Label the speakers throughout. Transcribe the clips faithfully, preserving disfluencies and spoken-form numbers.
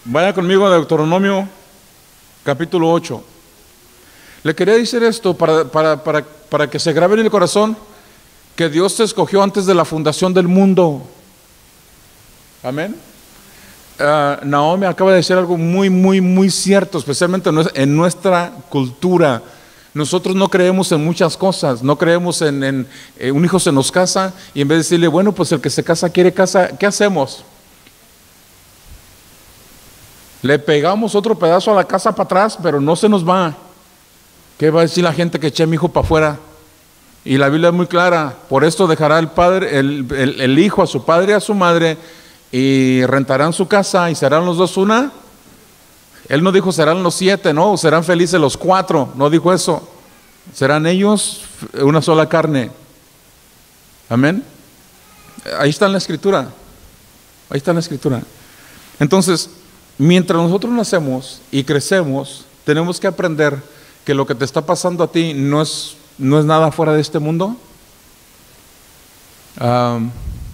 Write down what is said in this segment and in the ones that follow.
Speaker 1: Vaya conmigo a Deuteronomio capítulo ocho. Le quería decir esto para, para, para, para que se grabe en el corazón que Dios te escogió antes de la fundación del mundo. Amén. Uh, Naomi acaba de decir algo muy, muy, muy cierto, especialmente en nuestra cultura. Nosotros no creemos en muchas cosas, no creemos en, en, en un hijo se nos casa y en vez de decirle, bueno, pues el que se casa quiere casa, ¿qué hacemos? Le pegamos otro pedazo a la casa para atrás, pero no se nos va. ¿Qué va a decir la gente que eché a mi hijo para afuera? Y la Biblia es muy clara, por esto dejará el padre, el, el, el hijo a su padre y a su madre y rentarán su casa y serán los dos una. Él no dijo serán los siete, no, serán felices los cuatro, no dijo eso. Serán ellos una sola carne. Amén. Ahí está en la escritura. Ahí está en la escritura. Entonces, mientras nosotros nacemos y crecemos, tenemos que aprender que lo que te está pasando a ti no es, no es nada fuera de este mundo. Um,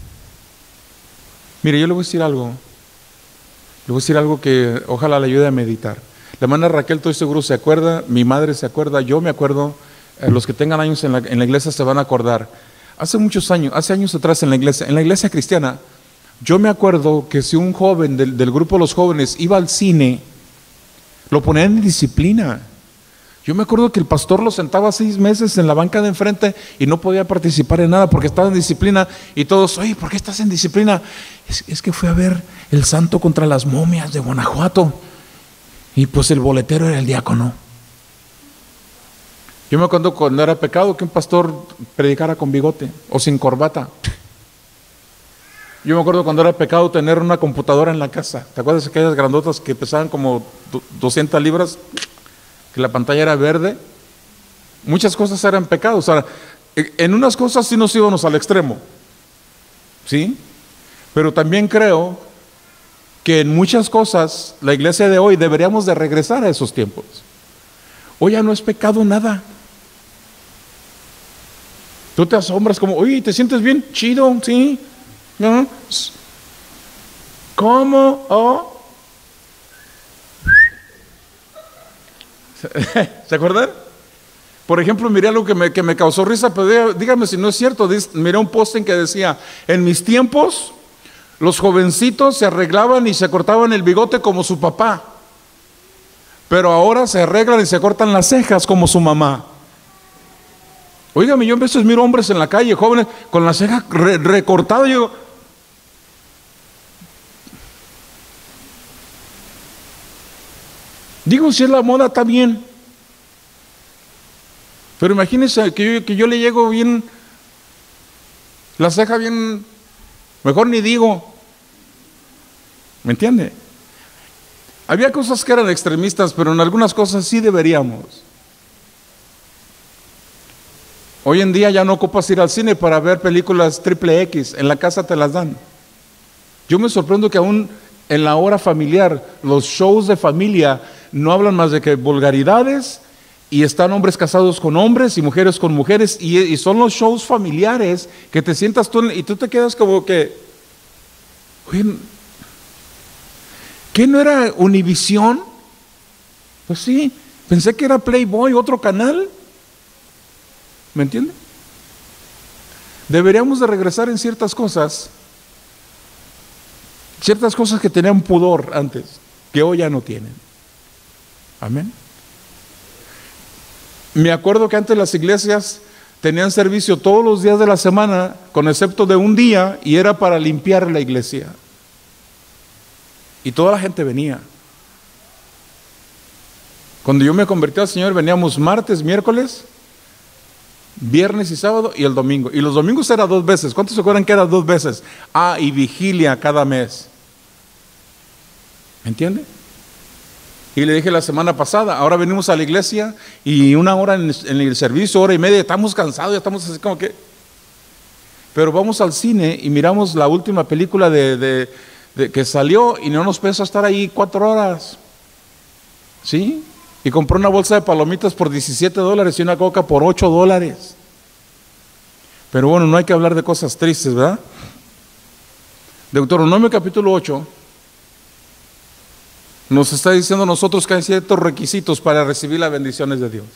Speaker 1: mire, yo le voy a decir algo. Le voy a decir algo que ojalá le ayude a meditar. La hermana Raquel, estoy seguro, se acuerda, mi madre se acuerda, yo me acuerdo, eh, los que tengan años en la, en la iglesia se van a acordar. Hace muchos años, hace años atrás en la iglesia, en la iglesia cristiana, yo me acuerdo que si un joven del, del grupo de los jóvenes iba al cine, lo ponían en disciplina. Yo me acuerdo que el pastor lo sentaba seis meses en la banca de enfrente y no podía participar en nada porque estaba en disciplina y todos, oye, ¿por qué estás en disciplina? Es, es que fui a ver El Santo contra las momias de Guanajuato y pues el boletero era el diácono. Yo me acuerdo cuando era pecado que un pastor predicara con bigote o sin corbata. Yo me acuerdo cuando era pecado tener una computadora en la casa. ¿Te acuerdas de aquellas grandotas que pesaban como doscientas libras? Que la pantalla era verde. Muchas cosas eran pecados. O sea, en unas cosas sí nos íbamos al extremo, ¿sí? Pero también creo que en muchas cosas la iglesia de hoy deberíamos de regresar a esos tiempos. Hoy ya no es pecado nada. Tú te asombras como, oye, ¿te sientes bien? Chido, ¿sí? ¿No? ¿Cómo? ¿Oh? ¿Se acuerdan? Por ejemplo, miré algo que me, que me causó risa, pero dígame si no es cierto. Miré un posting que decía, en mis tiempos los jovencitos se arreglaban y se cortaban el bigote como su papá, pero ahora se arreglan y se cortan las cejas como su mamá. Óigame, yo a veces miro hombres en la calle, jóvenes, con las cejas re, recortadas, y digo, digo, si es la moda está bien, pero imagínense que yo, que yo le llego bien, la ceja bien, mejor ni digo, ¿me entiende? Había cosas que eran extremistas, pero en algunas cosas sí deberíamos. Hoy en día ya no ocupas ir al cine para ver películas triple X, en la casa te las dan. Yo me sorprendo que aún en la hora familiar, los shows de familia no hablan más de que vulgaridades, y están hombres casados con hombres y mujeres con mujeres, y, y son los shows familiares que te sientas tú y tú te quedas como que, oye, ¿qué no era Univisión? Pues sí, pensé que era Playboy, otro canal. ¿Me entiende? Deberíamos de regresar en ciertas cosas, ciertas cosas que tenían pudor antes, que hoy ya no tienen. Amén. Me acuerdo que antes las iglesias tenían servicio todos los días de la semana, con excepto de un día, y era para limpiar la iglesia. Y toda la gente venía. Cuando yo me convertí al Señor, veníamos martes, miércoles, viernes y sábado y el domingo. Y los domingos era dos veces. ¿Cuántos se acuerdan que era dos veces? Ah, y vigilia cada mes. ¿Me entiende? Y le dije la semana pasada, ahora venimos a la iglesia y una hora en, en el servicio, hora y media, estamos cansados, ya estamos así como que... Pero vamos al cine y miramos la última película de, de, de que salió y no nos pesa estar ahí cuatro horas. ¿Sí? Y compró una bolsa de palomitas por diecisiete dólares y una coca por ocho dólares. Pero bueno, no hay que hablar de cosas tristes, ¿verdad? Deuteronomio capítulo ocho. Nos está diciendo a nosotros que hay ciertos requisitos para recibir las bendiciones de Dios.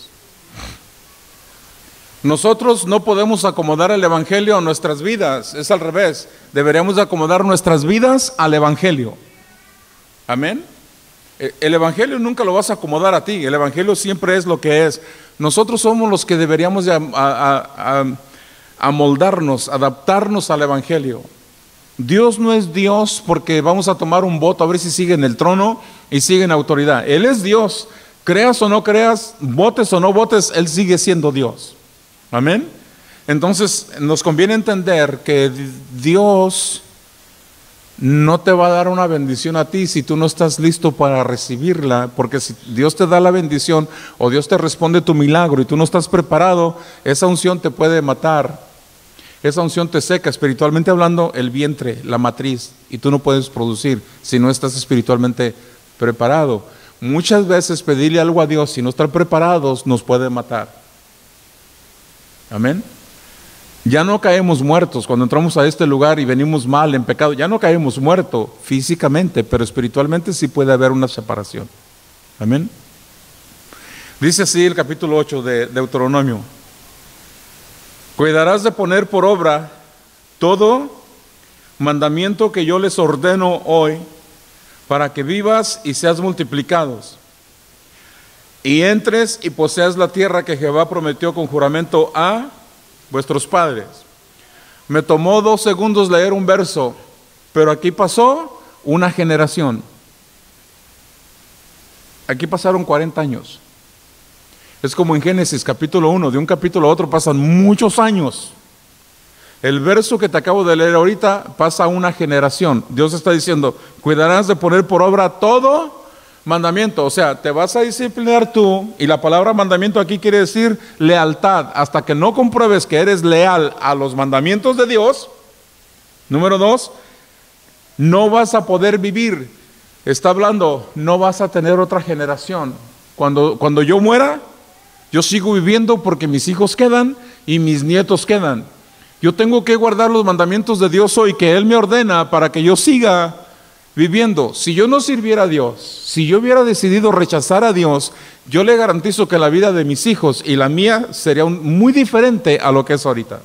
Speaker 1: Nosotros no podemos acomodar el Evangelio a nuestras vidas, es al revés. Deberíamos acomodar nuestras vidas al Evangelio. Amén. El Evangelio nunca lo vas a acomodar a ti, el Evangelio siempre es lo que es. Nosotros somos los que deberíamos de a, a, a, amoldarnos, adaptarnos al Evangelio. Dios no es Dios porque vamos a tomar un voto a ver si sigue en el trono y sigue en autoridad. Él es Dios, creas o no creas, votes o no votes, Él sigue siendo Dios. Amén. Entonces nos conviene entender que Dios no te va a dar una bendición a ti si tú no estás listo para recibirla, porque si Dios te da la bendición o Dios te responde tu milagro y tú no estás preparado, esa unción te puede matar, esa unción te seca, espiritualmente hablando, el vientre, la matriz, y tú no puedes producir si no estás espiritualmente preparado. Muchas veces pedirle algo a Dios si no estar preparados nos puede matar. Amén. Ya no caemos muertos cuando entramos a este lugar y venimos mal en pecado. Ya no caemos muertos físicamente, pero espiritualmente sí puede haber una separación. Amén. Dice así el capítulo ocho de Deuteronomio: cuidarás de poner por obra todo mandamiento que yo les ordeno hoy, para que vivas y seas multiplicados, y entres y poseas la tierra que Jehová prometió con juramento a vuestros padres. Me tomó dos segundos leer un verso, pero aquí pasó una generación. Aquí pasaron cuarenta años. Es como en Génesis capítulo uno, de un capítulo a otro pasan muchos años. El verso que te acabo de leer ahorita pasa una generación. Dios está diciendo, cuidarás de poner por obra todo mandamiento, o sea, te vas a disciplinar tú, y la palabra mandamiento aquí quiere decir lealtad. Hasta que no compruebes que eres leal a los mandamientos de Dios, número dos, no vas a poder vivir. Está hablando, no vas a tener otra generación. Cuando, cuando yo muera, yo sigo viviendo porque mis hijos quedan y mis nietos quedan. Yo tengo que guardar los mandamientos de Dios hoy que Él me ordena para que yo siga viviendo. Si yo no sirviera a Dios, si yo hubiera decidido rechazar a Dios, yo le garantizo que la vida de mis hijos y la mía sería un, muy diferente a lo que es ahorita.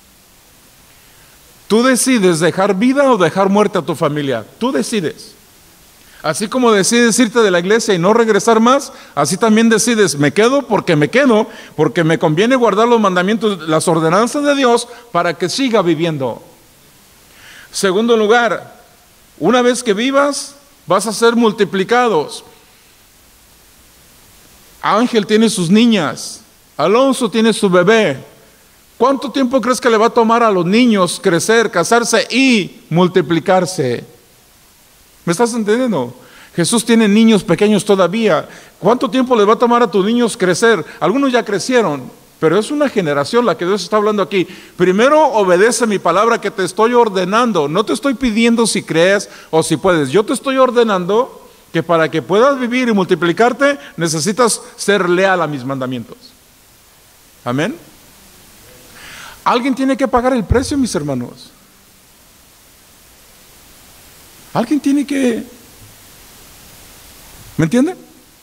Speaker 1: Tú decides dejar vida o dejar muerte a tu familia. Tú decides. Así como decides irte de la iglesia y no regresar más, así también decides, me quedo porque me quedo, porque me conviene guardar los mandamientos, las ordenanzas de Dios para que siga viviendo. Segundo lugar, una vez que vivas, vas a ser multiplicados. Ángel tiene sus niñas, Alonso tiene su bebé. ¿Cuánto tiempo crees que le va a tomar a los niños crecer, casarse y multiplicarse? ¿Me estás entendiendo? Jesús tiene niños pequeños todavía. ¿Cuánto tiempo le va a tomar a tus niños crecer? Algunos ya crecieron, pero es una generación la que Dios está hablando aquí. Primero obedece mi palabra que te estoy ordenando. No te estoy pidiendo si crees o si puedes. Yo te estoy ordenando que para que puedas vivir y multiplicarte, necesitas ser leal a mis mandamientos. Amén. Alguien tiene que pagar el precio, mis hermanos. Alguien tiene que... ¿Me entienden?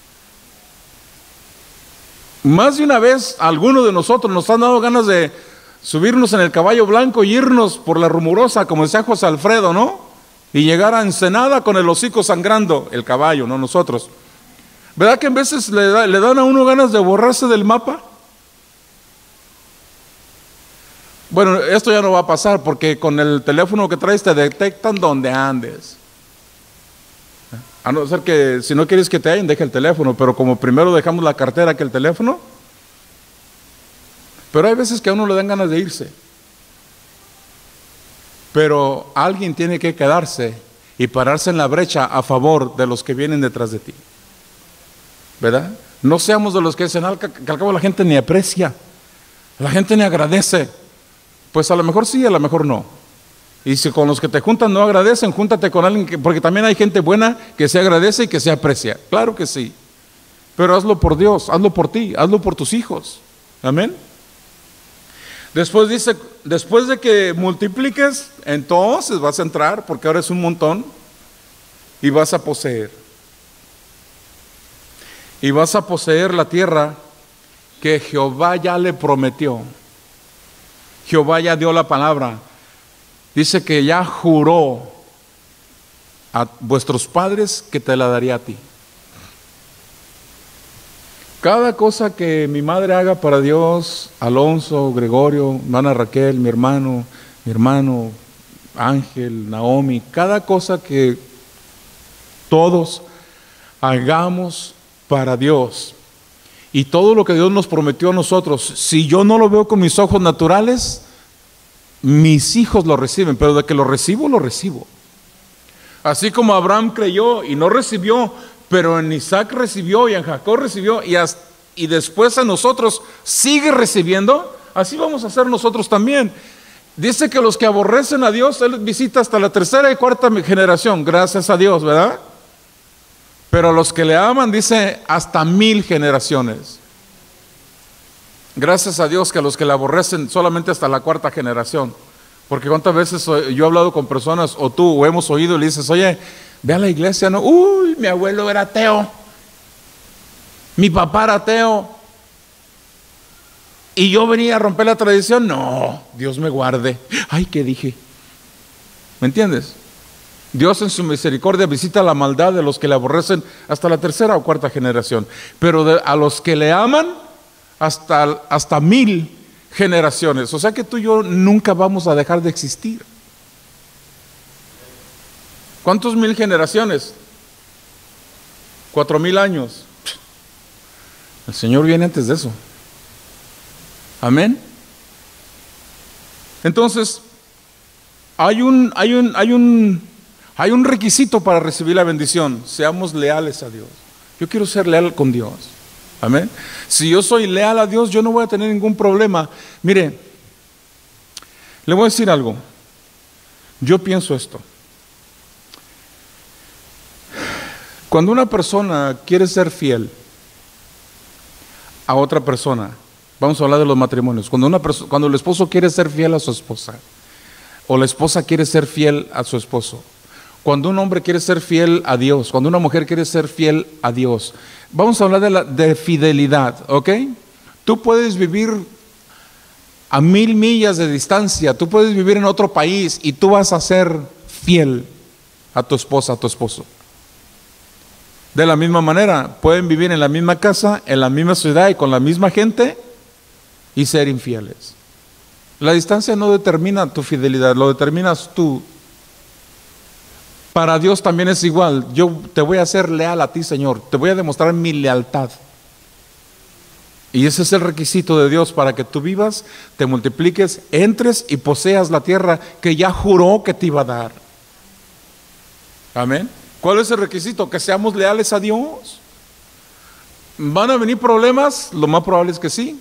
Speaker 1: Más de una vez, algunos de nosotros nos han dado ganas de subirnos en el caballo blanco y irnos por la rumorosa, como decía José Alfredo, ¿no? Y llegar a Ensenada con el hocico sangrando, el caballo, no nosotros. ¿Verdad que en veces le, da, le dan a uno ganas de borrarse del mapa? Bueno, esto ya no va a pasar porque con el teléfono que traes te detectan donde andes. A no ser que si no quieres que te hallen, deja el teléfono, pero como primero dejamos la cartera que el teléfono. Pero hay veces que a uno le dan ganas de irse. Pero alguien tiene que quedarse y pararse en la brecha a favor de los que vienen detrás de ti. ¿Verdad? No seamos de los que dicen, al que al cabo la gente ni aprecia, la gente ni agradece. Pues a lo mejor sí, a lo mejor no. Y si con los que te juntan no agradecen, júntate con alguien que, porque también hay gente buena que se agradece y que se aprecia. Claro que sí. Pero hazlo por Dios, hazlo por ti, hazlo por tus hijos. Amén. Después dice, después de que multipliques, entonces vas a entrar, porque ahora es un montón, y vas a poseer. y vas a poseer la tierra que Jehová ya le prometió. Jehová ya dio la palabra. Dice que ya juró a vuestros padres que te la daría a ti. Cada cosa que mi madre haga para Dios, Alonso, Gregorio, hermana Raquel, mi hermano, mi hermano Ángel, Naomi, cada cosa que todos hagamos para Dios y todo lo que Dios nos prometió a nosotros, si yo no lo veo con mis ojos naturales, mis hijos lo reciben, pero de que lo recibo, lo recibo. Así como Abraham creyó y no recibió, pero en Isaac recibió y en Jacob recibió y, hasta, y después a nosotros sigue recibiendo, así vamos a hacer nosotros también. Dice que los que aborrecen a Dios, Él visita hasta la tercera y cuarta generación, gracias a Dios, ¿verdad? Pero a los que le aman, dice, hasta mil generaciones. Gracias a Dios que a los que le aborrecen solamente hasta la cuarta generación. Porque cuántas veces yo he hablado con personas, o tú, o hemos oído, y le dices, oye, ve a la iglesia, ¿no? Uy, mi abuelo era ateo, mi papá era ateo, y yo venía a romper la tradición. No, Dios me guarde. Ay, ¿qué dije? ¿Me entiendes? Dios en su misericordia visita la maldad de los que le aborrecen hasta la tercera o cuarta generación, pero de, a los que le aman hasta, hasta mil generaciones. O sea que tú y yo nunca vamos a dejar de existir. ¿Cuántos mil generaciones? Cuatro mil años. El Señor viene antes de eso. Amén. Entonces, hay un, hay un, hay un, hay un requisito para recibir la bendición. Seamos leales a Dios. Yo quiero ser leal con Dios. Amén. Si yo soy leal a Dios, yo no voy a tener ningún problema. Mire, le voy a decir algo. Yo pienso esto. Cuando una persona quiere ser fiel a otra persona, vamos a hablar de los matrimonios, cuando, una perso- cuando el esposo quiere ser fiel a su esposa, o la esposa quiere ser fiel a su esposo, cuando un hombre quiere ser fiel a Dios, cuando una mujer quiere ser fiel a Dios, vamos a hablar de, la, de fidelidad, ¿ok? Tú puedes vivir a mil millas de distancia, tú puedes vivir en otro país y tú vas a ser fiel a tu esposa, a tu esposo. De la misma manera, pueden vivir en la misma casa, en la misma ciudad y con la misma gente y ser infieles. La distancia no determina tu fidelidad, lo determinas tú. Para Dios también es igual. Yo te voy a ser leal a ti, Señor. Te voy a demostrar mi lealtad. Y ese es el requisito de Dios para que tú vivas, te multipliques, entres y poseas la tierra que ya juró que te iba a dar. Amén. ¿Cuál es el requisito? Que seamos leales a Dios. ¿Van a venir problemas? Lo más probable es que sí.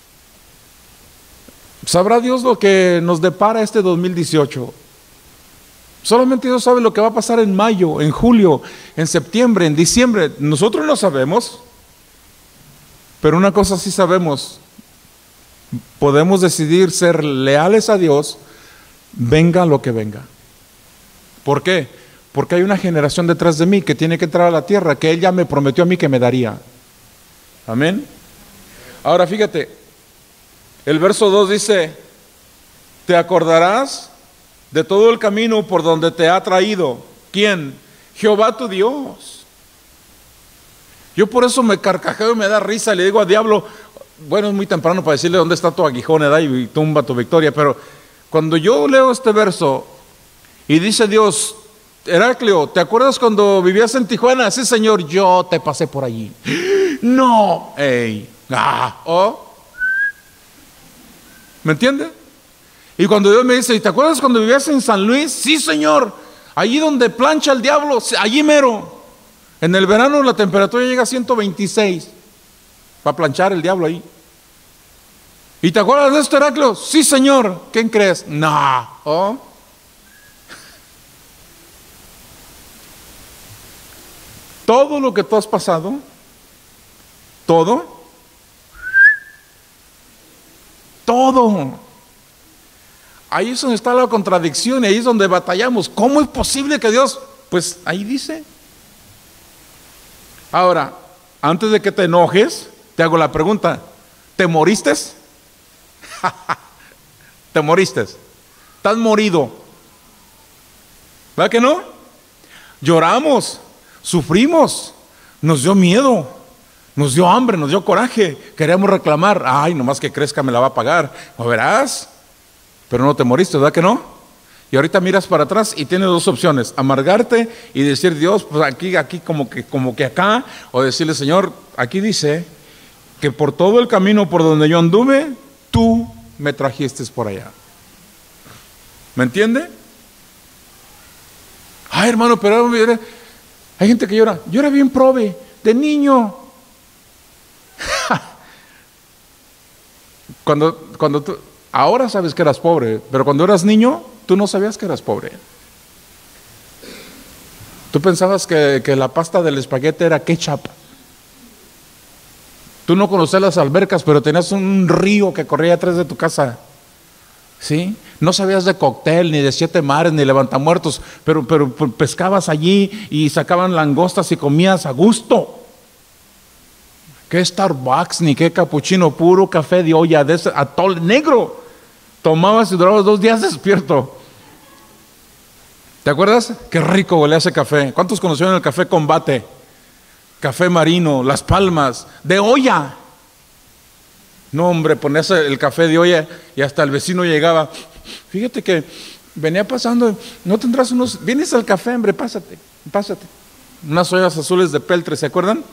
Speaker 1: ¿Sabrá Dios lo que nos depara este dos mil dieciocho? Solamente Dios sabe lo que va a pasar en mayo, en julio, en septiembre, en diciembre. Nosotros no sabemos. Pero una cosa sí sabemos. Podemos decidir ser leales a Dios, venga lo que venga. ¿Por qué? Porque hay una generación detrás de mí que tiene que entrar a la tierra, que Él ya me prometió a mí que me daría. Amén. Ahora fíjate, el verso dos dice, te acordarás de todo el camino por donde te ha traído. ¿Quién? Jehová tu Dios. Yo por eso me carcajeo y me da risa, le digo al diablo, bueno, es muy temprano para decirle dónde está tu aguijón, edad, y tumba tu victoria, pero cuando yo leo este verso y dice Dios, Heraclio, ¿te acuerdas cuando vivías en Tijuana? Sí, Señor, yo te pasé por allí. No, ey, ah, oh. ¿Me entiende? Y cuando Dios me dice, ¿y te acuerdas cuando vivías en San Luis? Sí, Señor, allí donde plancha el diablo, allí mero. En el verano la temperatura llega a ciento veintiséis para planchar el diablo ahí. ¿Y te acuerdas de esto, Heraclio? Sí, Señor. ¿Quién crees? No. ¿Oh? Todo lo que tú has pasado, todo, todo. Ahí es donde está la contradicción y ahí es donde batallamos. ¿Cómo es posible que Dios? Pues ahí dice. Ahora, Antes de que te enojes, te hago la pregunta, ¿te moriste? ¿Te moriste? ¿Estás morido? ¿Verdad que no? Lloramos, sufrimos, nos dio miedo, nos dio hambre, nos dio coraje, queríamos reclamar, ay, nomás que crezca me la va a pagar, ¿o verás? Pero no te moriste, ¿verdad que no? Y ahorita miras para atrás y tienes dos opciones, amargarte y decir, Dios, pues aquí, aquí como que, como que acá, o decirle, Señor, aquí dice que por todo el camino por donde yo anduve, tú me trajiste por allá. ¿Me entiende? Ay, hermano, pero hay gente que llora. Yo era bien prove, de niño. Cuando, cuando tú, ahora sabes que eras pobre, pero cuando eras niño, tú no sabías que eras pobre. Tú pensabas que, que la pasta del espagueti era ketchup. Tú no conocías las albercas, pero tenías un río que corría atrás de tu casa. ¿Sí? No sabías de cóctel, ni de siete mares, ni levantamuertos, pero, pero pescabas allí y sacaban langostas y comías a gusto. ¿Qué Starbucks, ni qué capuchino? Puro café de olla, de ese atole negro. Tomabas y durabas dos días despierto. ¿Te acuerdas? Qué rico huele ese café. ¿Cuántos conocieron el café Combate? Café Marino, Las Palmas, de olla. No, hombre, ponías el café de olla y hasta el vecino llegaba. Fíjate que venía pasando, no tendrás unos, vienes al café, hombre, pásate, pásate. Unas ollas azules de peltre, ¿se acuerdan?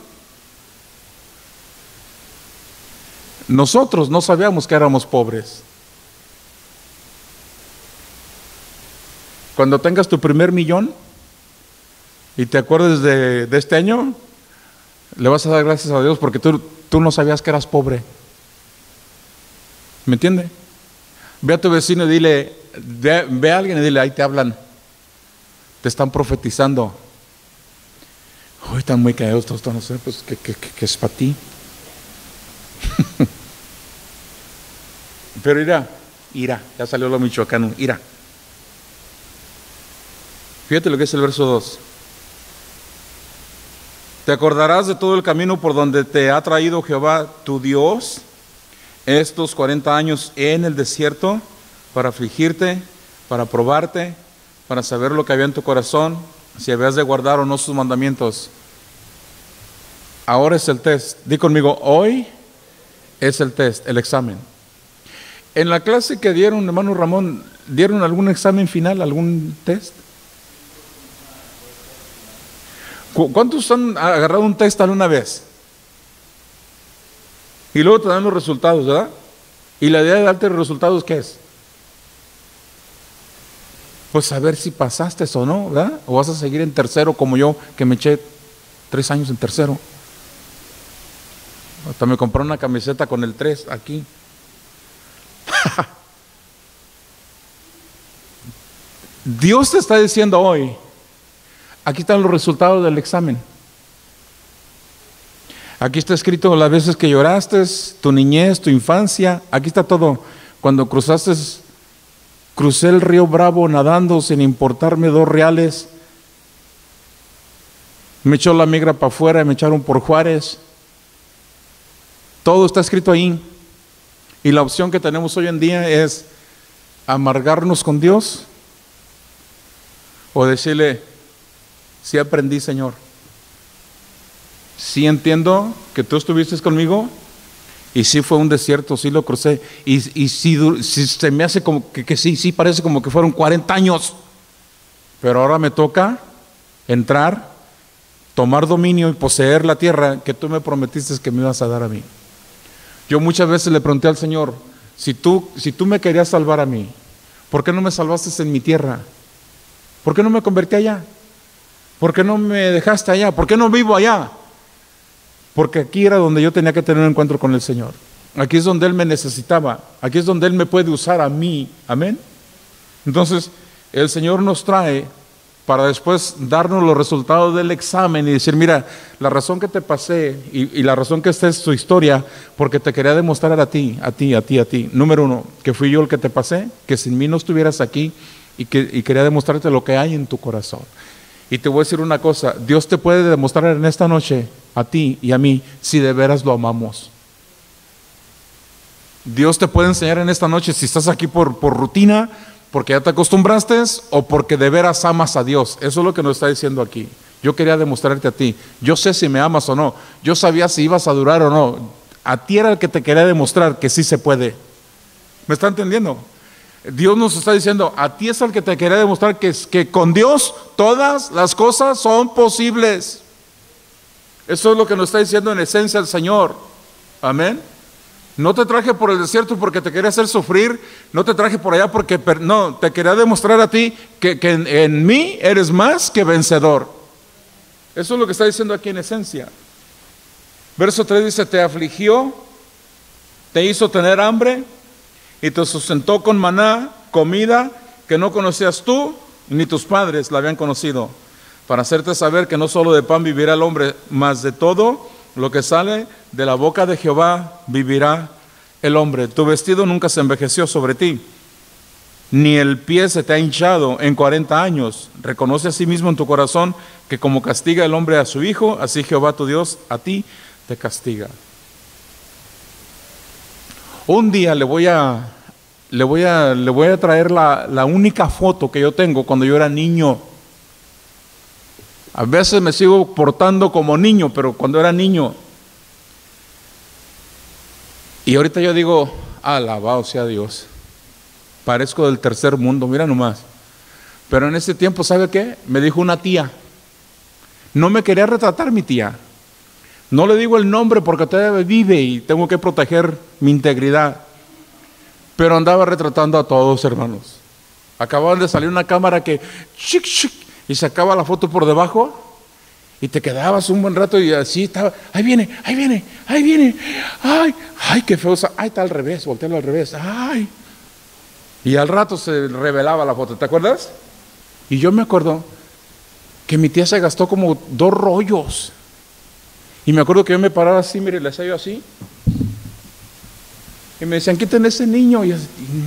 Speaker 1: Nosotros no sabíamos que éramos pobres. Cuando tengas tu primer millón y te acuerdes de, de este año, le vas a dar gracias a Dios porque tú, tú no sabías que eras pobre. ¿Me entiende? Ve a tu vecino y dile, ve, ve a alguien y dile, ahí te hablan, te están profetizando. Hoy están muy callados todos, no sé, pues, ¿qué, qué, qué, qué es para ti? Pero irá, irá, ya salió lo michoacano, irá. Fíjate lo que es el verso dos. Te acordarás de todo el camino por donde te ha traído Jehová tu Dios estos cuarenta años en el desierto para afligirte, para probarte, para saber lo que había en tu corazón, si habías de guardar o no sus mandamientos. Ahora es el test. Di conmigo, hoy es el test, el examen. En la clase que dieron, hermano Ramón, ¿dieron algún examen final, algún test? ¿Cuántos han agarrado un test alguna vez? Y luego te dan los resultados, ¿verdad? Y la idea de darte los resultados, ¿qué es? Pues saber si pasaste o no, ¿verdad? O vas a seguir en tercero como yo, que me eché tres años en tercero. Hasta me compré una camiseta con el tres aquí. Dios te está diciendo hoy, aquí están los resultados del examen. Aquí está escrito las veces que lloraste, tu niñez, tu infancia. Aquí está todo. Cuando cruzaste, crucé el río Bravo nadando sin importarme dos reales. Me echó la migra para afuera y me echaron por Juárez. Todo está escrito ahí. Y la opción que tenemos hoy en día es amargarnos con Dios o decirle, sí aprendí, Señor. Sí entiendo que tú estuviste conmigo y sí fue un desierto, sí lo crucé y, y sí, sí se me hace como que, que sí, sí parece como que fueron cuarenta años, pero ahora me toca entrar, tomar dominio y poseer la tierra que tú me prometiste que me ibas a dar a mí. Yo muchas veces le pregunté al Señor, si tú, si tú me querías salvar a mí, ¿por qué no me salvaste en mi tierra? ¿Por qué no me convertí allá? ¿Por qué no me dejaste allá? ¿Por qué no vivo allá? Porque aquí era donde yo tenía que tener un encuentro con el Señor. Aquí es donde Él me necesitaba. Aquí es donde Él me puede usar a mí. Amén. Entonces, el Señor nos trae para después darnos los resultados del examen y decir, mira, la razón que te pasé y, y la razón que esta es tu historia, porque te quería demostrar a ti, a ti, a ti, a ti. Número uno, que fui yo el que te pasé, que sin mí no estuvieras aquí y, que, y quería demostrarte lo que hay en tu corazón. Y te voy a decir una cosa, Dios te puede demostrar en esta noche a ti y a mí si de veras lo amamos. Dios te puede enseñar en esta noche si estás aquí por, por rutina, porque ya te acostumbraste o porque de veras amas a Dios. Eso es lo que nos está diciendo aquí. Yo quería demostrarte a ti. Yo sé si me amas o no. Yo sabía si ibas a durar o no. A ti era el que te quería demostrar que sí se puede. ¿Me está entendiendo? Dios nos está diciendo, a ti es el que te quería demostrar que, que con Dios todas las cosas son posibles. Eso es lo que nos está diciendo en esencia el Señor. Amén. No te traje por el desierto porque te quería hacer sufrir, no te traje por allá porque, no, te quería demostrar a ti que, que en, en mí eres más que vencedor. Eso es lo que está diciendo aquí en esencia. Verso tres dice, te afligió, te hizo tener hambre y te sustentó con maná, comida que no conocías tú ni tus padres la habían conocido, para hacerte saber que no solo de pan vivirá el hombre, mas de todo lo que sale de la boca de Jehová vivirá el hombre. Tu vestido nunca se envejeció sobre ti, ni el pie se te ha hinchado en cuarenta años. Reconoce a sí mismo en tu corazón que como castiga el hombre a su hijo, así Jehová tu Dios a ti te castiga. Un día le voy a, le voy a, le voy a traer la, la única foto que yo tengo cuando yo era niño. A veces me sigo portando como niño, pero cuando era niño. Y ahorita yo digo, alabado sea Dios. Parezco del tercer mundo, mira nomás. Pero en ese tiempo, ¿sabe qué? Me dijo una tía. No me quería retratar mi tía. No le digo el nombre porque todavía vive y tengo que proteger mi integridad. Pero andaba retratando a todos, hermanos. Acababan de salir una cámara que... Chic, chic, y sacaba la foto por debajo y te quedabas un buen rato y así estaba, ahí viene, ahí viene, ahí viene, ay, ay, qué feo, ay, está al revés, voltealo al revés, ay. Y al rato se revelaba la foto, ¿te acuerdas? Y yo me acuerdo que mi tía se gastó como dos rollos. Y me acuerdo que yo me paraba así, mire, le hacía yo así. Y me decían, quiten ese niño. Y así,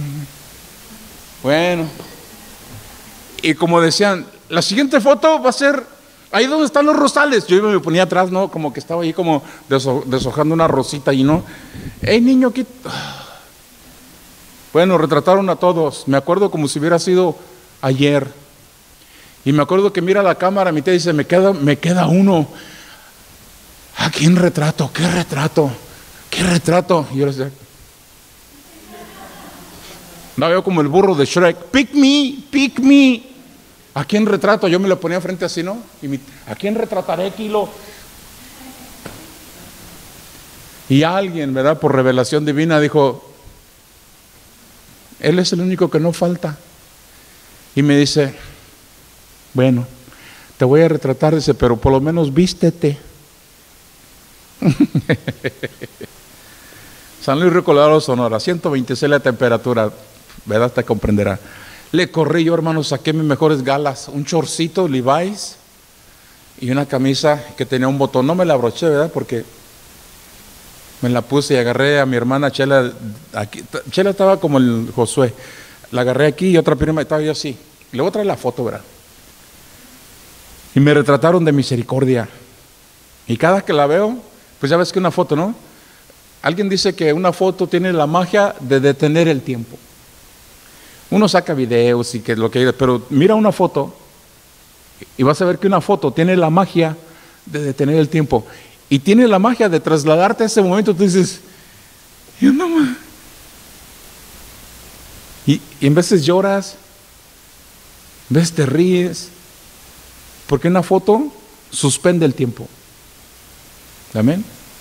Speaker 1: bueno. Y como decían, la siguiente foto va a ser ahí donde están los rosales. Yo me ponía atrás, ¿no? Como que estaba ahí como desho deshojando una rosita y no. ¡Ey, niño! ¿Qué? Bueno, retrataron a todos. Me acuerdo como si hubiera sido ayer. Y me acuerdo que mira la cámara, mi tía dice, me queda, me queda uno. ¿A quién retrato? ¿Qué retrato? ¿Qué retrato? Y yo le decía, no, yo como el burro de Shrek, pick me, pick me. ¿A quién retrato? Yo me lo ponía frente así, ¿no? Y mi, ¿a quién retrataré, Kilo? Y alguien, ¿verdad? Por revelación divina dijo, él es el único que no falta. Y me dice, bueno, te voy a retratar, dice, pero por lo menos vístete. San Luis Río Colorado, Sonora, ciento veintiséis la temperatura, ¿verdad? Te comprenderá. Le corrí yo, hermano, saqué mis mejores galas, un chorcito Levi's y una camisa que tenía un botón. No me la abroché, ¿verdad? Porque me la puse y agarré a mi hermana Chela. Aquí. Chela estaba como el Josué. La agarré aquí y otra prima estaba yo así. Le voy a traer la foto, ¿verdad? Y me retrataron de misericordia. Y cada que la veo, pues ya ves que una foto, ¿no? Alguien dice que una foto tiene la magia de detener el tiempo. Uno saca videos y que lo que, pero mira una foto y vas a ver que una foto tiene la magia de detener el tiempo y tiene la magia de trasladarte a ese momento. Tú dices, yo no más. Y, y en veces lloras, en veces te ríes, porque una foto suspende el tiempo. Amén.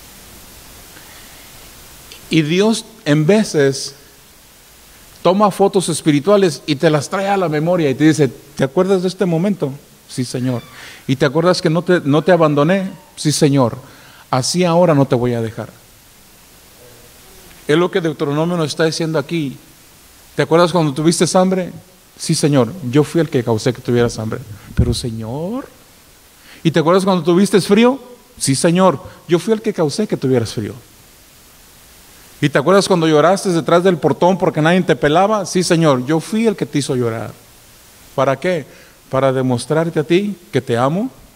Speaker 1: Y Dios en veces toma fotos espirituales y te las trae a la memoria y te dice, ¿te acuerdas de este momento? Sí, Señor. ¿Y te acuerdas que no te, no te abandoné? Sí, Señor. Así ahora no te voy a dejar. Es lo que Deuteronomio nos está diciendo aquí. ¿Te acuerdas cuando tuviste hambre? Sí, Señor. Yo fui el que causé que tuvieras hambre. Pero, Señor. ¿Y te acuerdas cuando tuviste frío? Sí, Señor. Yo fui el que causé que tuvieras frío. ¿Y te acuerdas cuando lloraste detrás del portón porque nadie te pelaba? Sí, Señor, yo fui el que te hizo llorar. ¿Para qué? Para demostrarte a ti que te amo,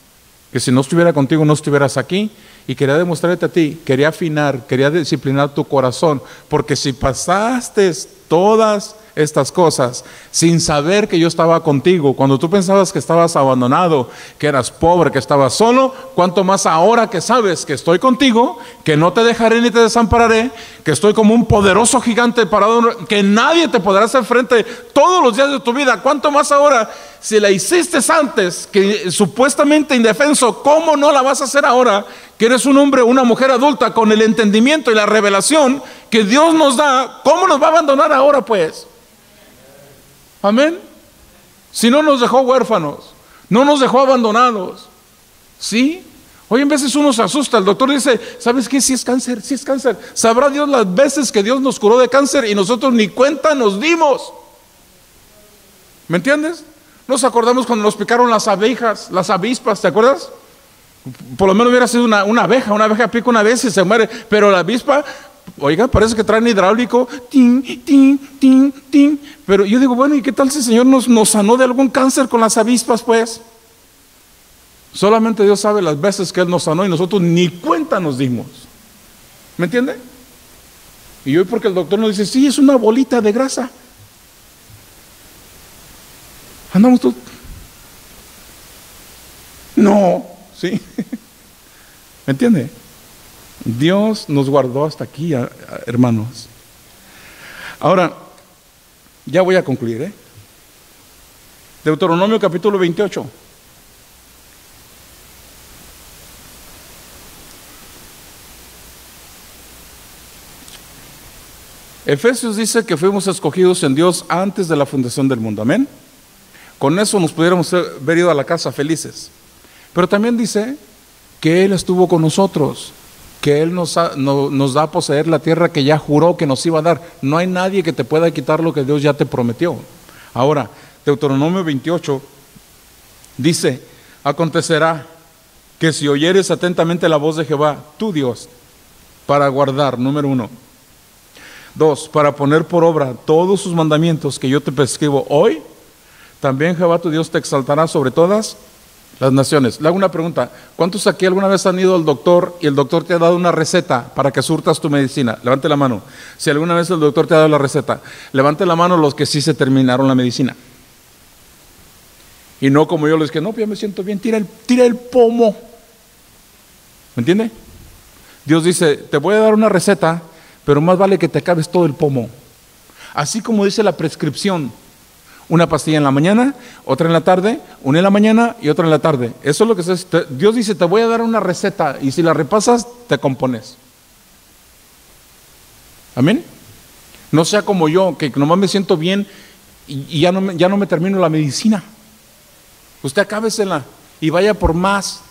Speaker 1: que si no estuviera contigo no estuvieras aquí, y quería demostrarte a ti, quería afinar, quería disciplinar tu corazón, porque si pasaste todas estas cosas sin saber que yo estaba contigo, cuando tú pensabas que estabas abandonado, que eras pobre, que estabas solo, cuanto más ahora que sabes que estoy contigo, que no te dejaré ni te desampararé, que estoy como un poderoso gigante parado, que nadie te podrá hacer frente todos los días de tu vida, cuanto más ahora, si la hiciste antes, que supuestamente indefenso, ¿cómo no la vas a hacer ahora? Que eres un hombre, una mujer adulta con el entendimiento y la revelación que Dios nos da, ¿cómo nos va a abandonar ahora pues? Amén. Si no nos dejó huérfanos, no nos dejó abandonados, ¿sí? Hoy en veces uno se asusta, el doctor dice, ¿sabes qué? Si es cáncer, si es cáncer. Sabrá Dios las veces que Dios nos curó de cáncer y nosotros ni cuenta nos dimos. ¿Me entiendes? Nos acordamos cuando nos picaron las abejas, las avispas, ¿te acuerdas? Por lo menos hubiera sido una, una abeja, una abeja pica una vez y se muere, pero la avispa, oiga, parece que traen hidráulico, tin, tin, tin, tin. Pero yo digo, bueno, ¿y qué tal si el Señor nos, nos sanó de algún cáncer con las avispas, pues? Solamente Dios sabe las veces que Él nos sanó y nosotros ni cuenta nos dimos. ¿Me entiende? Y hoy porque el doctor nos dice, sí, es una bolita de grasa. Andamos todos. No, ¿sí? ¿Me entiende? Dios nos guardó hasta aquí, hermanos. Ahora, ya voy a concluir, ¿eh? Deuteronomio capítulo veintiocho. Efesios dice que fuimos escogidos en Dios antes de la fundación del mundo, amén. Con eso nos pudiéramos haber ido a la casa felices. Pero también dice que Él estuvo con nosotros, que Él nos, ha, no, nos da a poseer la tierra que ya juró que nos iba a dar. No hay nadie que te pueda quitar lo que Dios ya te prometió. Ahora, Deuteronomio veintiocho dice, acontecerá que si oyeres atentamente la voz de Jehová, tu Dios, para guardar, número uno. Dos, para poner por obra todos sus mandamientos que yo te prescribo hoy, también Jehová tu Dios te exaltará sobre todas las naciones. Le hago una pregunta, ¿cuántos aquí alguna vez han ido al doctor y el doctor te ha dado una receta para que surtas tu medicina? Levante la mano. Si alguna vez el doctor te ha dado la receta, levante la mano los que sí se terminaron la medicina. Y no como yo les que no, pues ya me siento bien, tira el, tira el pomo. ¿Me entiende? Dios dice, te voy a dar una receta, pero más vale que te acabes todo el pomo. Así como dice la prescripción. Una pastilla en la mañana, otra en la tarde, una en la mañana y otra en la tarde. Eso es lo que se, te, Dios dice, te voy a dar una receta y si la repasas, te compones. Amén. No sea como yo, que nomás me siento bien y, y ya, no me, ya no me termino la medicina. Usted acábesela y vaya por más.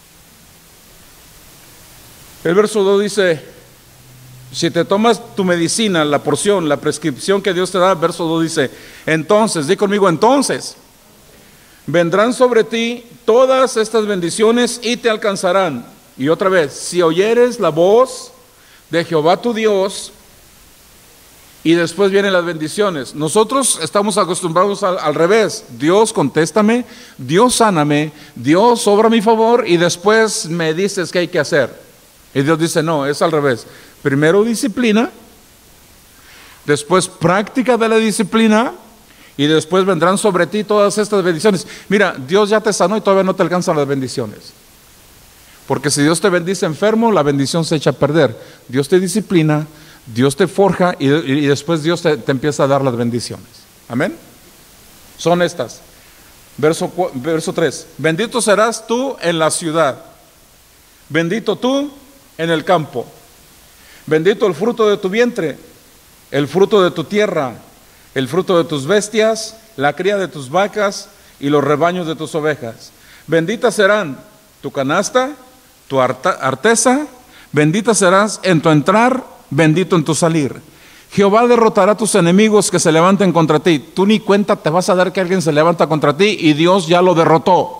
Speaker 1: El verso dos dice, si te tomas tu medicina, la porción, la prescripción que Dios te da, verso dos dice, entonces, di conmigo, entonces, vendrán sobre ti todas estas bendiciones y te alcanzarán. Y otra vez, si oyeres la voz de Jehová tu Dios, y después vienen las bendiciones. Nosotros estamos acostumbrados al, al revés. Dios contéstame, Dios sáname, Dios obra a mi favor y después me dices qué hay que hacer. Y Dios dice, no, es al revés. Primero disciplina, después práctica de la disciplina y después vendrán sobre ti todas estas bendiciones. Mira, Dios ya te sanó y todavía no te alcanzan las bendiciones. Porque si Dios te bendice enfermo, la bendición se echa a perder. Dios te disciplina, Dios te forja y, y después Dios te, te empieza a dar las bendiciones. Amén. Son estas. Verso, verso tres. Bendito serás tú en la ciudad. Bendito tú en el campo. Bendito el fruto de tu vientre, el fruto de tu tierra, el fruto de tus bestias, la cría de tus vacas y los rebaños de tus ovejas. Benditas serán tu canasta, tu arteza, bendita serás en tu entrar, bendito en tu salir. Jehová derrotará a tus enemigos que se levanten contra ti. Tú ni cuenta te vas a dar que alguien se levanta contra ti y Dios ya lo derrotó.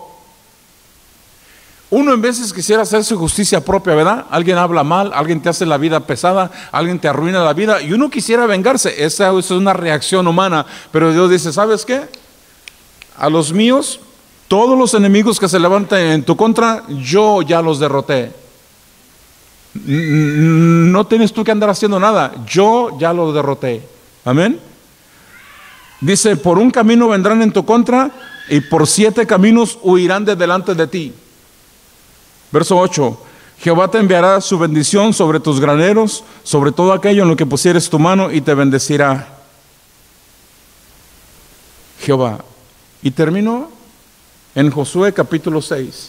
Speaker 1: Uno en veces quisiera hacer su justicia propia, ¿verdad? Alguien habla mal, alguien te hace la vida pesada, alguien te arruina la vida y uno quisiera vengarse. Esa es una reacción humana, pero Dios dice, ¿sabes qué? A los míos, Todos los enemigos que se levanten en tu contra, yo ya los derroté. No tienes tú que andar haciendo nada, yo ya los derroté. Amén. Dice, por un camino vendrán en tu contra y por siete caminos huirán de delante de ti. Verso ocho. Jehová te enviará su bendición sobre tus graneros, sobre todo aquello en lo que pusieres tu mano, y te bendecirá Jehová. Y termino en Josué capítulo seis.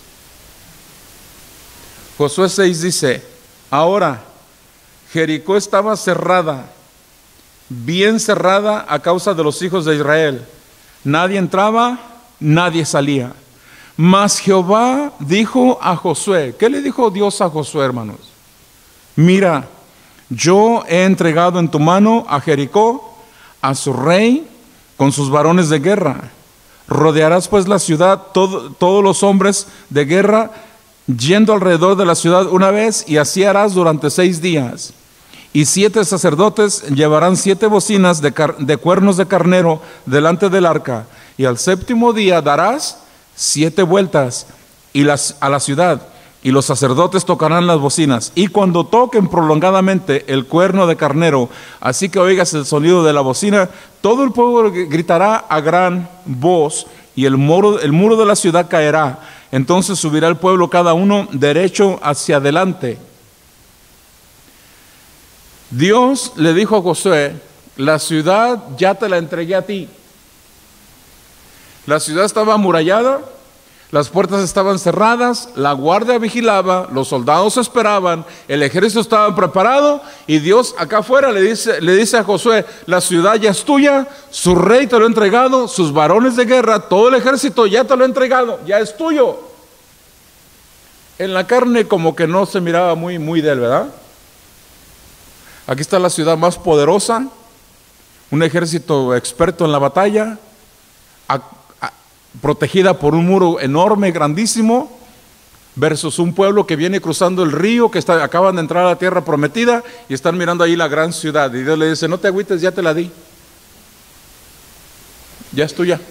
Speaker 1: Josué seis dice, ahora Jericó estaba cerrada, bien cerrada a causa de los hijos de Israel. Nadie entraba, nadie salía. Mas Jehová dijo a Josué, ¿qué le dijo Dios a Josué, hermanos? Mira, yo he entregado en tu mano a Jericó, a su rey, con sus varones de guerra. Rodearás pues la ciudad, todo, todos los hombres de guerra, yendo alrededor de la ciudad una vez, y así harás durante seis días. Y siete sacerdotes llevarán siete bocinas de, car de cuernos de carnero delante del arca. Y al séptimo día darás siete vueltas y las, a la ciudad, y los sacerdotes tocarán las bocinas. Y cuando toquen prolongadamente el cuerno de carnero, así que oigas el sonido de la bocina, todo el pueblo gritará a gran voz, y el muro, el muro de la ciudad caerá. Entonces subirá el pueblo cada uno derecho hacia adelante. Dios le dijo a Josué, la ciudad ya te la entregué a ti. La ciudad estaba amurallada, las puertas estaban cerradas, la guardia vigilaba, los soldados esperaban, el ejército estaba preparado, y Dios acá afuera le dice, le dice a Josué, la ciudad ya es tuya, su rey te lo ha entregado, sus varones de guerra, todo el ejército ya te lo ha entregado, ya es tuyo. En la carne como que no se miraba muy, muy de él, ¿verdad? Aquí está la ciudad más poderosa, un ejército experto en la batalla, a, a, protegida por un muro enorme, grandísimo, versus un pueblo que viene cruzando el río, que está, acaban de entrar a la tierra prometida y están mirando ahí la gran ciudad. Y Dios le dice, no te agüites, ya te la di, ya es tuya.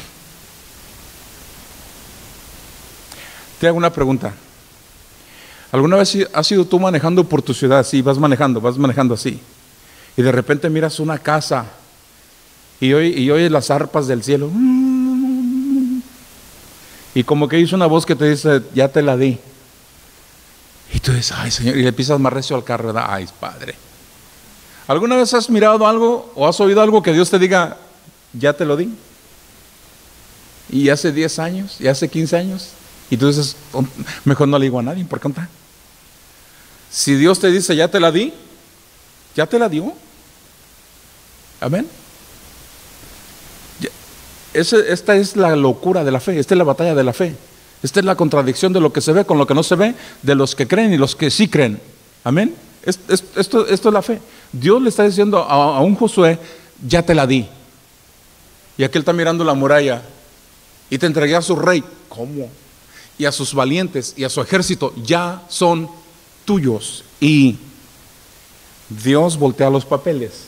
Speaker 1: Te hago una pregunta. ¿Alguna vez has ido tú manejando por tu ciudad así, vas manejando, vas manejando así, y de repente miras una casa y, oy, y oyes las arpas del cielo, y como que hizo una voz que te dice, ya te la di, y tú dices, ay Señor, y le pisas más recio al carro, ¿verdad? Ay Padre. ¿Alguna vez has mirado algo o has oído algo que Dios te diga, ya te lo di? Y hace diez años, y hace quince años, y tú dices, oh, mejor no le digo a nadie, ¿por qué no? Si Dios te dice, ya te la di, ya te la dio. Amén. Ese, esta es la locura de la fe, esta es la batalla de la fe. Esta es la contradicción de lo que se ve con lo que no se ve, de los que creen y los que sí creen. Amén. Es, es, esto, esto es la fe. Dios le está diciendo a, a un Josué, ya te la di. Y aquel está mirando la muralla, y te entregué a su rey. ¿Cómo? Y a sus valientes y a su ejército, ya son tuyos. Y Dios voltea los papeles,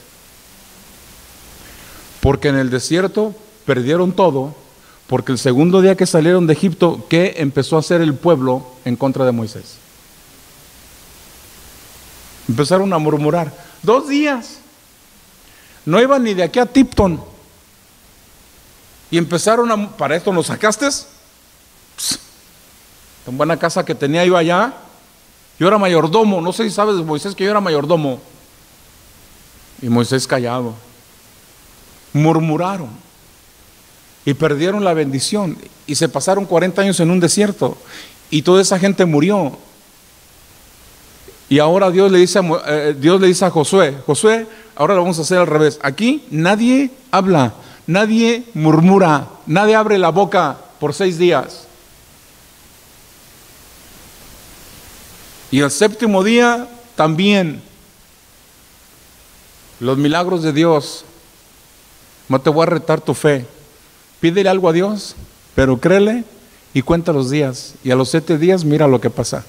Speaker 1: porque en el desierto perdieron todo, porque el segundo día que salieron de Egipto, ¿qué empezó a hacer el pueblo en contra de Moisés? Empezaron a murmurar. Dos días no iban ni de aquí a Tipton, y empezaron a, para esto nos sacaste. Pss, tan buena casa que tenía yo allá. Yo era mayordomo, no sé si sabes de Moisés que yo era mayordomo. Y Moisés callado. Murmuraron y perdieron la bendición, y se pasaron cuarenta años en un desierto, y toda esa gente murió. Y ahora Dios le dice a, eh, Dios le dice a Josué, Josué, ahora lo vamos a hacer al revés. Aquí nadie habla, nadie murmura, nadie abre la boca por seis días. Y el séptimo día también. Los milagros de Dios. No te voy a retar tu fe. Pídele algo a Dios, pero créele y cuenta los días. Y a los siete días mira lo que pasa.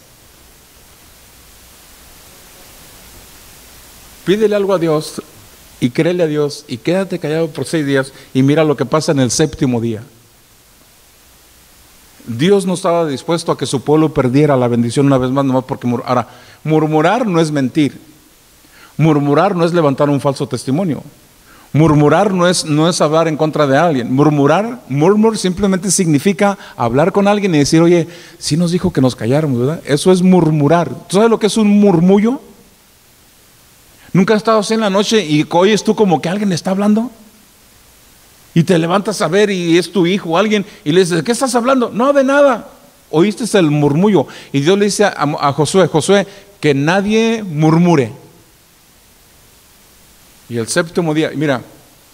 Speaker 1: Pídele algo a Dios y créele a Dios y quédate callado por seis días y mira lo que pasa en el séptimo día. Dios no estaba dispuesto a que su pueblo perdiera la bendición una vez más, nomás porque mur- ahora, murmurar no es mentir. Murmurar no es levantar un falso testimonio. Murmurar no es, no es hablar en contra de alguien. Murmurar, murmur simplemente significa hablar con alguien y decir, oye, sí nos dijo que nos calláramos, ¿verdad? Eso es murmurar. ¿Tú sabes lo que es un murmullo? ¿Nunca has estado así en la noche y oyes tú como que alguien está hablando? Y te levantas a ver y es tu hijo o alguien y le dices, ¿de qué estás hablando? No, de nada. Oíste el murmullo. Y Dios le dice a, a Josué, Josué, que nadie murmure. Y el séptimo día, mira,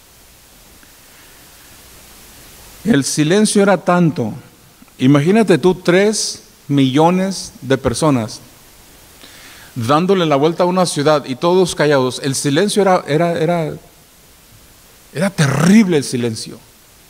Speaker 1: el silencio era tanto. Imagínate tú tres millones de personas dándole la vuelta a una ciudad y todos callados. El silencio era, era, era, era terrible el silencio.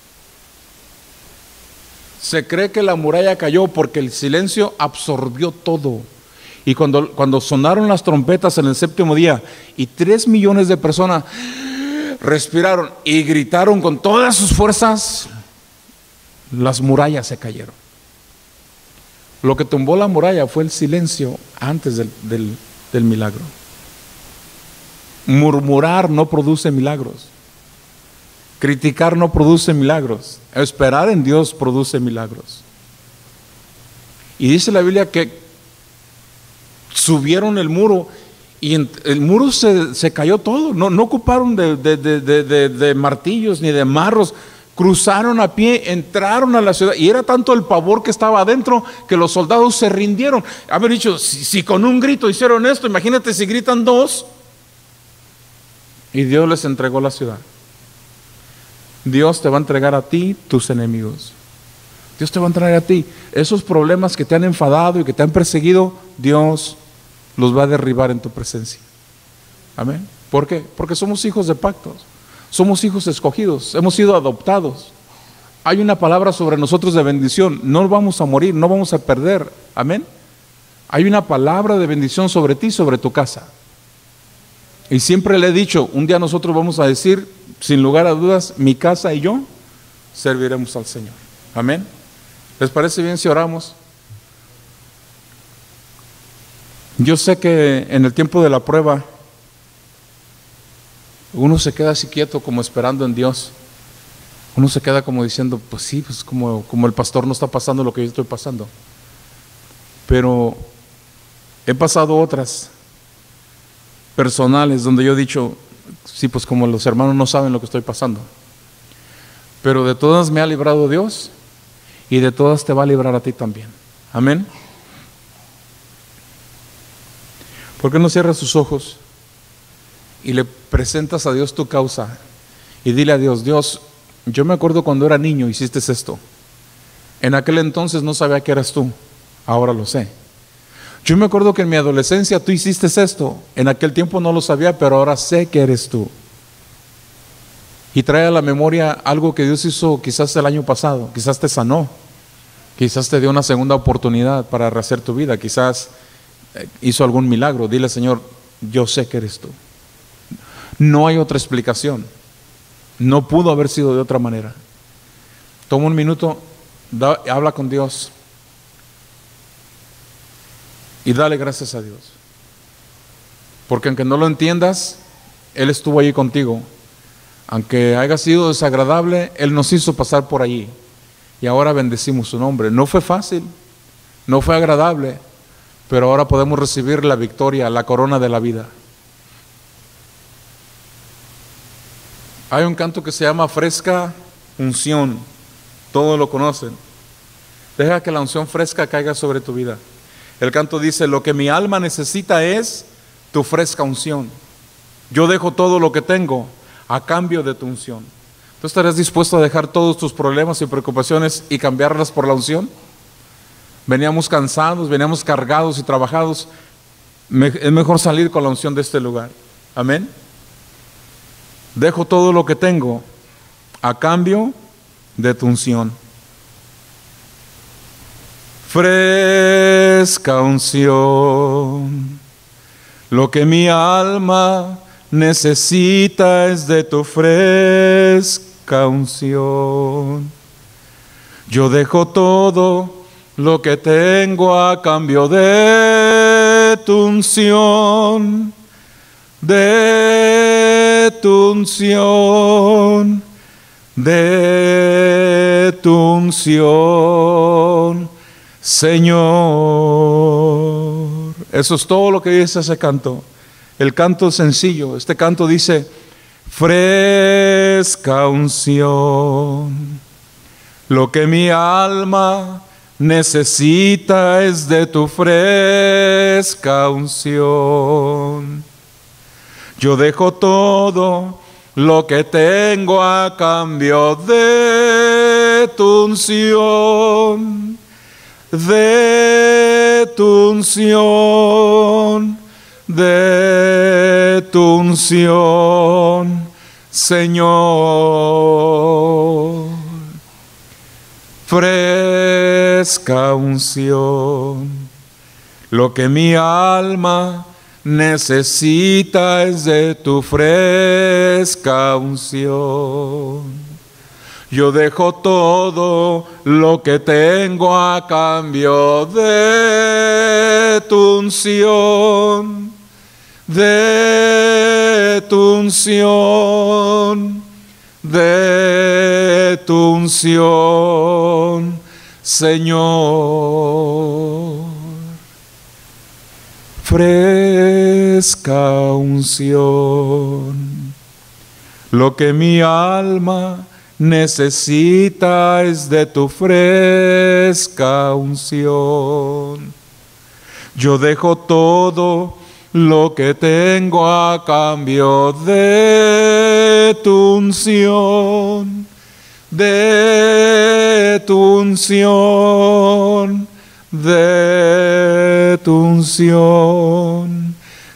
Speaker 1: Se cree que la muralla cayó porque el silencio absorbió todo. Y cuando, cuando sonaron las trompetas en el séptimo día y tres millones de personas respiraron y gritaron con todas sus fuerzas, las murallas se cayeron. Lo que tumbó la muralla fue el silencio antes del, del, del milagro. Murmurar no produce milagros. Criticar no produce milagros. Esperar en Dios produce milagros. Y dice la Biblia que subieron el muro y en, el muro se, se cayó todo. No, no ocuparon de, de, de, de, de, de martillos ni de marros. Cruzaron a pie, entraron a la ciudad y era tanto el pavor que estaba adentro que los soldados se rindieron. Haber dicho, si, si con un grito hicieron esto, imagínate si gritan dos. Y Dios les entregó la ciudad. Dios te va a entregar a ti tus enemigos. Dios te va a entregar a ti esos problemas que te han enfadado y que te han perseguido. Dios los va a derribar en tu presencia. Amén. ¿Por qué? Porque somos hijos de pactos. Somos hijos escogidos, hemos sido adoptados. Hay una palabra sobre nosotros de bendición. No vamos a morir, no vamos a perder. Amén. Hay una palabra de bendición sobre ti, sobre tu casa. Y siempre le he dicho, un día nosotros vamos a decir, sin lugar a dudas, mi casa y yo serviremos al Señor. Amén. ¿Les parece bien si oramos? Yo sé que en el tiempo de la prueba uno se queda así quieto como esperando en Dios. Uno se queda como diciendo, pues sí, pues como, como el pastor no está pasando lo que yo estoy pasando. Pero he pasado otras personales donde yo he dicho, sí, pues como los hermanos no saben lo que estoy pasando. Pero de todas me ha librado Dios y de todas te va a librar a ti también. Amén. ¿Por qué no cierras tus ojos y le presentas a Dios tu causa y dile a Dios, Dios, yo me acuerdo cuando era niño hiciste esto. En aquel entonces no sabía que eras tú, ahora lo sé. Yo me acuerdo que en mi adolescencia tú hiciste esto, en aquel tiempo no lo sabía, pero ahora sé que eres tú. Y trae a la memoria algo que Dios hizo quizás el año pasado, quizás te sanó, quizás te dio una segunda oportunidad para rehacer tu vida, quizás hizo algún milagro. Dile, Señor, yo sé que eres tú. No hay otra explicación. No pudo haber sido de otra manera. Toma un minuto, da, habla con Dios y dale gracias a Dios. Porque aunque no lo entiendas, Él estuvo allí contigo. Aunque haya sido desagradable, Él nos hizo pasar por allí. Y ahora bendecimos su nombre. No fue fácil, no fue agradable, pero ahora podemos recibir la victoria, la corona de la vida. Hay un canto que se llama Fresca Unción. Todos lo conocen. Deja que la unción fresca caiga sobre tu vida. El canto dice, lo que mi alma necesita es tu fresca unción. Yo dejo todo lo que tengo a cambio de tu unción. ¿Tú estarás dispuesto a dejar todos tus problemas y preocupaciones y cambiarlas por la unción? Veníamos cansados, veníamos cargados y trabajados. Es mejor salir con la unción de este lugar. Amén. Dejo todo lo que tengo a cambio de tu unción. Fresca unción, lo que mi alma necesita es de tu fresca unción. Yo dejo todo lo que tengo a cambio de tu unción, de tu unción, de tu unción, Señor. Eso es todo lo que dice ese canto. El canto es sencillo. Este canto dice: fresca unción. Lo que mi alma necesita es de tu fresca unción. Yo dejo todo lo que tengo a cambio de tu unción, de tu unción, de tu unción, Señor. Fresca unción. Lo que mi alma necesita es de tu fresca unción. Yo dejo todo lo que tengo a cambio de tu unción, de tu unción, de tu unción, Señor. Fresca unción. Lo que mi alma necesita es de tu fresca unción. Yo dejo todo lo que tengo a cambio de tu unción, de tu unción, de tu unción,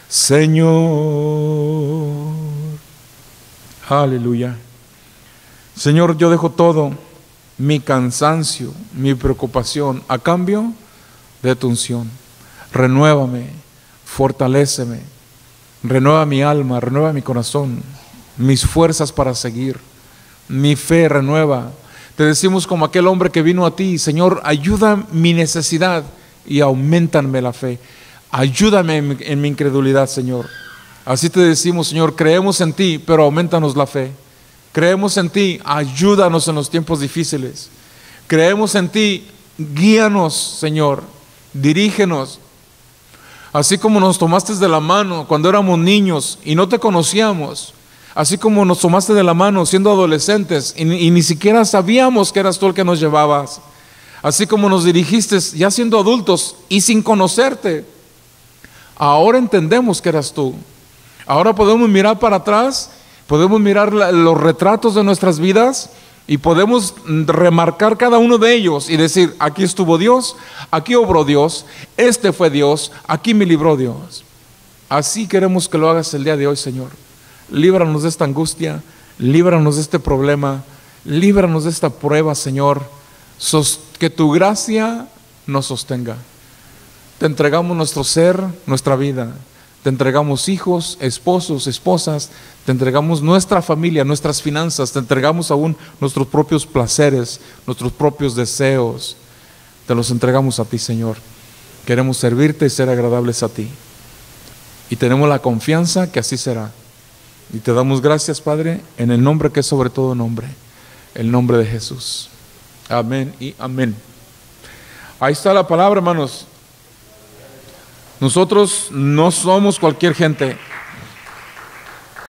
Speaker 1: Señor. Aleluya. Señor, yo dejo todo, mi cansancio, mi preocupación, a cambio de tu unción. Renuévame, fortaléceme, renueva mi alma, renueva mi corazón, mis fuerzas para seguir, mi fe renueva. Te decimos como aquel hombre que vino a ti: Señor, ayuda mi necesidad y auméntame la fe. Ayúdame en mi, en mi incredulidad, Señor. Así te decimos, Señor, creemos en ti, pero aumentanos la fe. Creemos en ti, ayúdanos en los tiempos difíciles. Creemos en ti, guíanos, Señor, dirígenos. Así como nos tomaste de la mano cuando éramos niños y no te conocíamos, así como nos tomaste de la mano siendo adolescentes y, y ni siquiera sabíamos que eras tú el que nos llevabas, así como nos dirigiste ya siendo adultos y sin conocerte, ahora entendemos que eras tú. Ahora podemos mirar para atrás, podemos mirar la, los retratos de nuestras vidas y podemos remarcar cada uno de ellos y decir: aquí estuvo Dios, aquí obró Dios, este fue Dios, aquí me libró Dios. Así queremos que lo hagas el día de hoy, Señor. Líbranos de esta angustia, líbranos de este problema, líbranos de esta prueba, Señor. Sos, que tu gracia nos sostenga. Te entregamos nuestro ser, nuestra vida. Te entregamos hijos, esposos, esposas. Te entregamos nuestra familia, nuestras finanzas. Te entregamos aún nuestros propios placeres, nuestros propios deseos. Te los entregamos a ti, Señor. Queremos servirte y ser agradables a ti. Y tenemos la confianza que así será. Y te damos gracias, Padre, en el nombre que es sobre todo nombre, el nombre de Jesús. Amén y amén. Ahí está la palabra, hermanos. Nosotros no somos cualquier gente.